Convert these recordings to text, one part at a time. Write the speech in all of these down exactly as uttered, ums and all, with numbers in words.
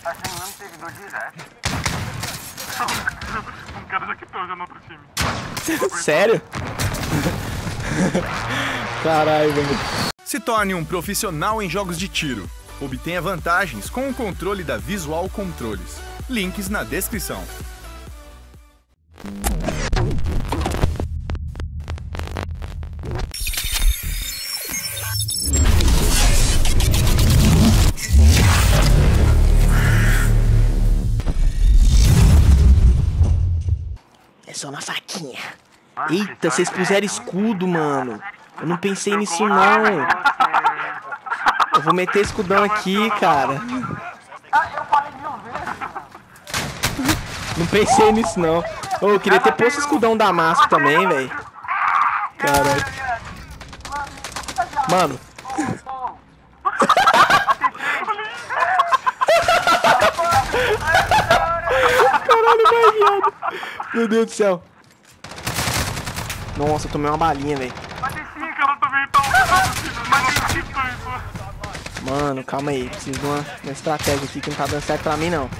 Tá sem um seguidor direto. Um cara já quitou já no outro time. Sério? Caralho, velho. Se torne um profissional em jogos de tiro. Obtenha vantagens com o controle da Visual Controles. Links na descrição. É só uma faquinha. Eita, vocês puseram escudo, mano. Eu não pensei nisso, não. Eu vou meter escudão aqui, cara. Não pensei nisso, não. Oh, eu queria ter posto escudão Damasco também, velho. Caralho. Mano. Caralho, vai, viado. Meu Deus do céu. Nossa, eu tomei uma balinha, velho. Mano, calma aí. Preciso de uma, uma estratégia aqui que não tá dando certo pra mim, não.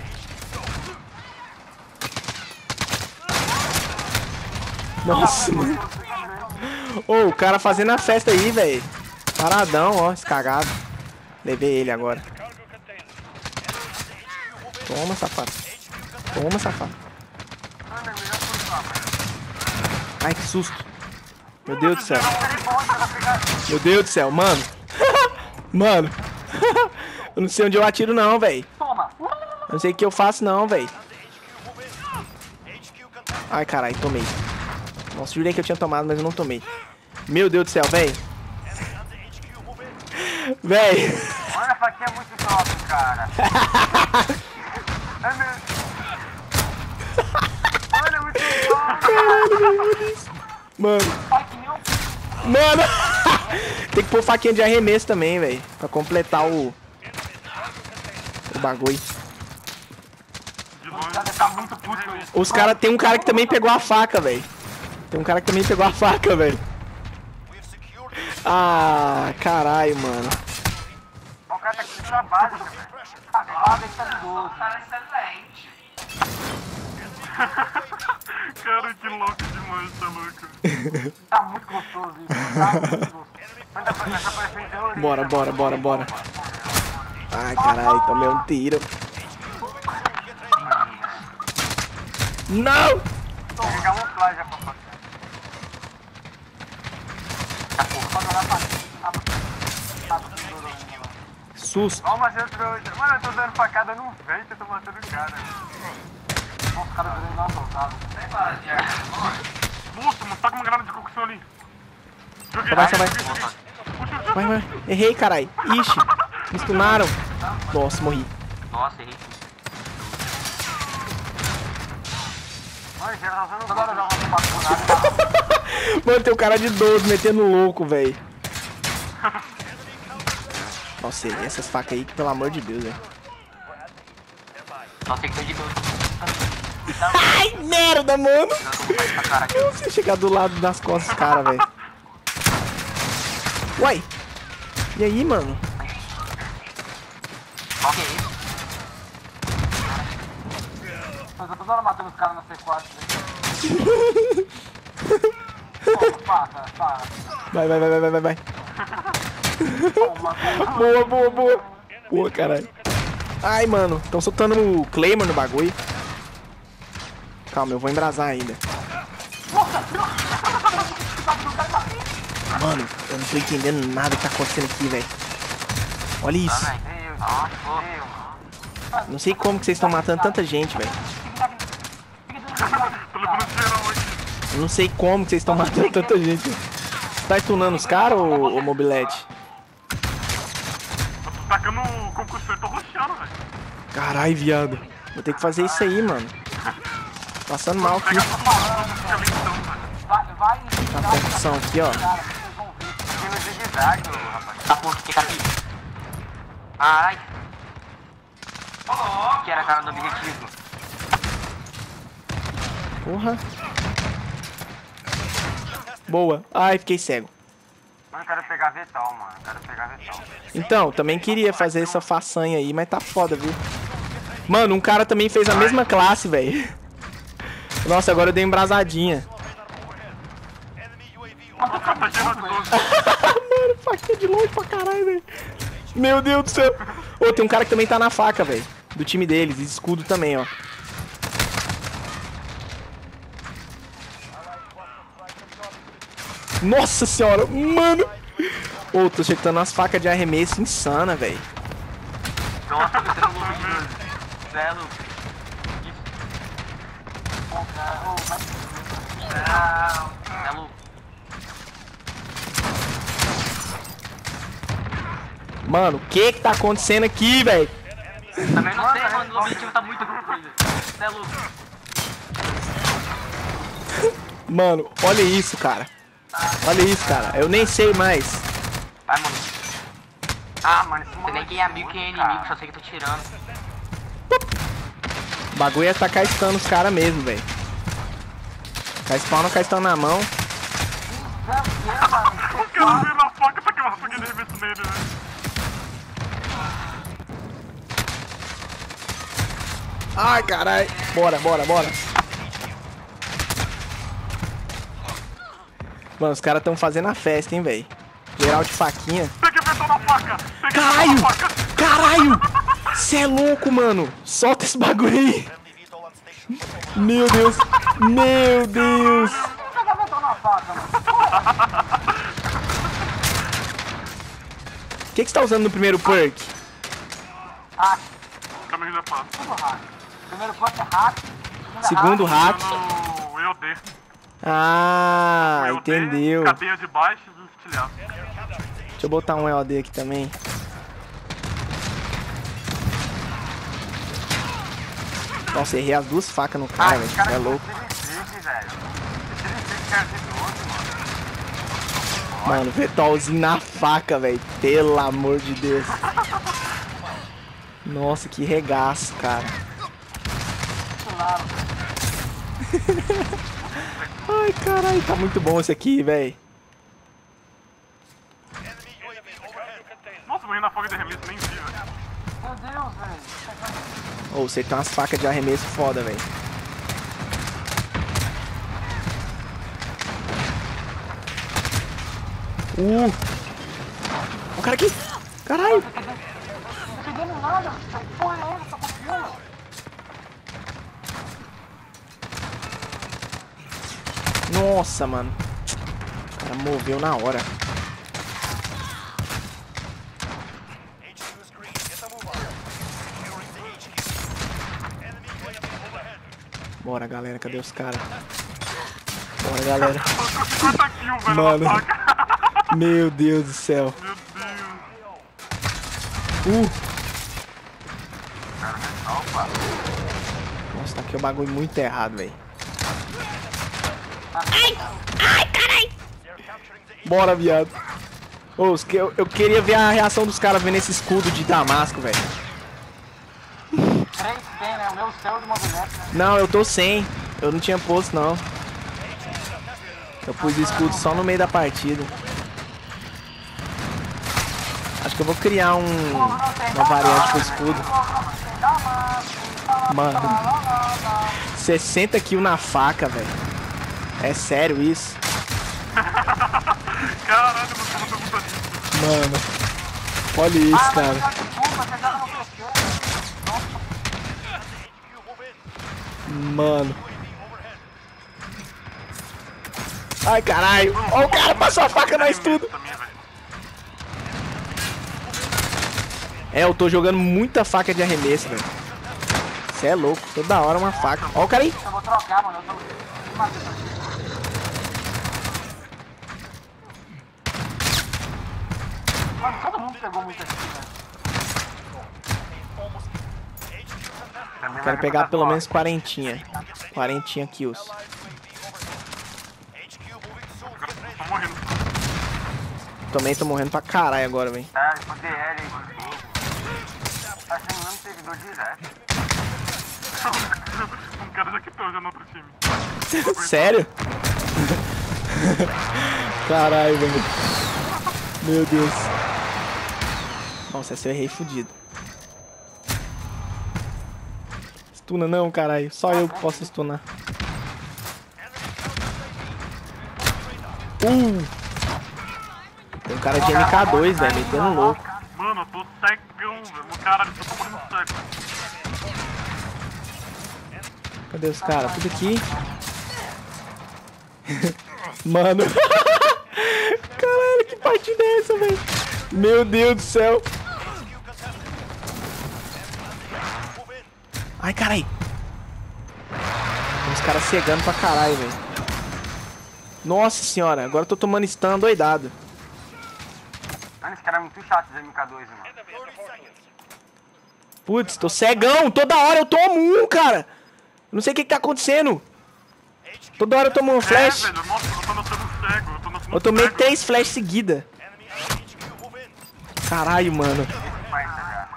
Nossa, mano. Ô, oh, o cara fazendo a festa aí, velho. Paradão, ó, esse cagado. Levei ele agora. Toma, safado. Toma, safado. Ai, que susto. Meu Deus do céu. Meu Deus do céu, mano. Mano. Eu não sei onde eu atiro não, velho. Eu não sei o que eu faço não, velho. Ai, caralho, tomei. Nossa, jurei que eu tinha tomado, mas eu não tomei. Meu Deus do céu, velho. Velho. Olha, a faquinha é muito top, cara. É mesmo. Olha, muito top. Caralho, mano. Mano. Tem que pôr faquinha de arremesso também, velho. Pra completar o... O bagulho. Os caras... Tem um cara que também pegou a faca, velho. Tem um cara que também pegou a faca, velho. Ah, caralho, mano. O cara tá aqui pra baixo, velho. A vaga tá de gol. O cara é excelente. Cara, que louco demais, tá louco. Tá muito gostoso isso. Tá muito gostoso. Bora, bora, bora, bora. Ai, caralho, tomei um tiro. Não! Vou pegar uma plaja pra fazer. Susto. Ó, mas eu tô... Mano, eu tô dando facada no vento, eu tô matando o cara. Ó, os caras dando uma soltada. Sem para de ar. Puta, mano, tá com uma granada de concussão ali. Joguei. Vai, vai. Vai, vai. Errei, caralho. Ixi. Me stunaram. Nossa, morri. Nossa, errei. Mano, já não agora já não matou nada. Mano, tem um cara de doze metendo louco, velho. Nossa, essas facas aí, que pelo amor de Deus, velho. Nossa, tem que ter de doze. Ai, merda, mano. Eu não sei chegar do lado das costas dos caras, velho. Uai. E aí, mano? Qual que é isso? Eu tô toda hora matando os caras na C quatro. Vai, vai, vai, vai, vai, vai. Boa, boa, boa. Boa, caralho. Ai, mano. Tão soltando o Claymore no bagulho. Calma, eu vou embrasar ainda. Mano, eu não tô entendendo nada que tá acontecendo aqui, velho. Olha isso. Não sei como que vocês estão matando tanta gente, velho. Eu não sei como que vocês estão matando tanta gente. Você tá stunando os caras, ô, ô Mobilete? Eu tô tacando o concussão e tô roxando, velho. Carai, viado. Vou ter que fazer isso aí, mano. Passando mal aqui. Tá a percussão aqui, ó. Tá ponto, fica aqui. Ai. Que era a cara do objetivo. Porra. Boa. Ai, fiquei cego. Mano, eu quero pegar Vital, mano. Eu quero pegar Vital. Então, também queria fazer essa façanha aí, mas tá foda, viu? Mano, um cara também fez a mesma classe, velho. Nossa, agora eu dei embrasadinha. Mano, faquinha de longe pra caralho, velho. Meu Deus do céu. Ô, tem um cara que também tá na faca, velho. Do time deles, escudo também, ó. Nossa senhora, mano. Ô, tô acertando umas facas de arremesso insana, velho. Nossa, você não viu. Zelo. Zelo. Mano, o que que tá acontecendo aqui, velho? Também não sei, mano. O objetivo tá muito coisa. Zelo. Mano, olha isso, cara. Olha isso, cara. Eu nem sei mais. Vai, mano. Ah, mano, você nem quem é amigo, quem é inimigo, só sei que tô tirando. O bagulho é tacar stun nos caras mesmo, velho. Cai spawn ou cai stun na mão. O cara veio na faca, tá aquela faca de arremesso nele, né? Ai, caralho. Bora, bora, bora. Mano, os caras tão fazendo a festa, hein, velho. Geral de faquinha. Peguei vetor na faca! Peguei Caralho! vetor na faca! Caralho! Cê é louco, mano. Solta esse bagulho aí. Meu Deus. Meu Deus. O que que você tá usando no primeiro perk? Caminho da paz. Primeiro ponto é hack. Segundo hack. No E O D. Ah, E O D, entendeu. Cadeia de baixo e estilhaço. Deixa eu botar um E O D aqui também. Nossa, errei as duas facas no cara, velho. Você é louco. Mano, vetolzinho na faca, velho. Pelo amor de Deus. Nossa, que regaço, cara. Ai, caralho, tá muito bom esse aqui, velho. Nossa, morri na faca de arremesso, nem vi, velho. Meu Deus, velho. Ô, você tem umas facas de arremesso foda, velho. Uh! O cara aqui! Caralho! Não tô entendendo nada. Que porra é essa? Tá acontecendo? Nossa, mano. O cara moveu na hora. Bora, galera. Cadê os caras? Bora, galera. cinquenta kills, velho, Mano. na faca. Meu Deus do céu. Meu Deus. Uh! Nossa, tá aqui o bagulho muito errado, velho. Ai! Ai, caralho! Bora, viado. Ô, os que- eu, eu queria ver a reação dos caras vendo esse escudo de Damasco, velho. Três tem, né? O meu céu de movimento, né? Não, eu tô sem. Eu não tinha posto, não. Eu pus o escudo só no meio da partida. Acho que eu vou criar um, uma variante com escudo. Mano, sessenta kills na faca, velho. É sério isso? Caralho, você não perguntou disso. Mano, olha isso, cara. Desculpa, você já não fechou. Mano. Ai, caralho. Ó, o cara passou a faca na estudo. Também, velho. É, eu tô jogando muita faca de arremesso, velho. Você é louco. Toda hora uma faca. Ó o cara aí. Eu vou trocar, mano. Eu tô... Mano, todo mundo pegou muito aqui, velho. Quero pegar pelo menos quarentinha. Quarentinha kills. Tô morrendo. Também tô morrendo pra caralho agora, velho. É, o D L aí. Tá sendo o mesmo servidor direto. Um cara já quitou já no outro time. Sério? Caralho, velho. Meu Deus. Nossa, essa eu errei fudido. Stuna não, caralho. Só eu que posso stunar. Uh! Tem um cara de M K dois, velho, metendo louco. Mano, eu tô cegão, velho. Caralho, eu tô morrendo cego. Cadê os caras? Tudo aqui. Mano. Caralho, que partida é essa, velho? Meu Deus do céu. Ai, caralho. Tem uns caras cegando pra caralho, velho. Nossa senhora, agora eu tô tomando stun doidado. Mano, esse cara é muito chato de M K dois, mano. Putz, tô cegão. Toda hora eu tomo um, cara. Não sei o que que tá acontecendo. Toda hora eu tomo um flash. É, velho, nossa, eu tô nascendo cego. Eu tô nascendo Eu tomei cego. três flashes seguidas. Caralho, mano. Vai, já.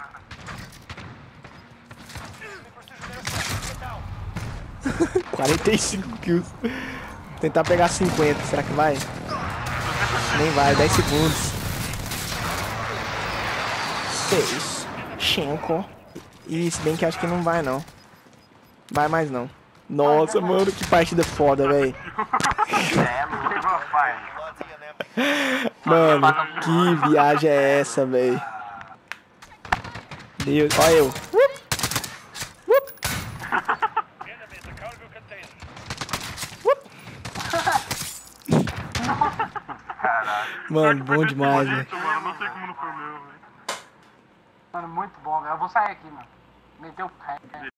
quarenta e cinco kills. Vou tentar pegar cinquenta. Será que vai? Nem vai, dez segundos. seis. cinco. Ih, se bem que acho que não vai, não. Vai mais, não. Nossa, mano, que partida foda, velho. É, pegou, pai. Mano, que viagem é essa, velho? Deus, olha eu. Mano, bom demais, velho. Mano, não sei como não foi o meu, velho. Mano, muito bom, velho. Eu vou sair aqui, mano. Meteu o pé.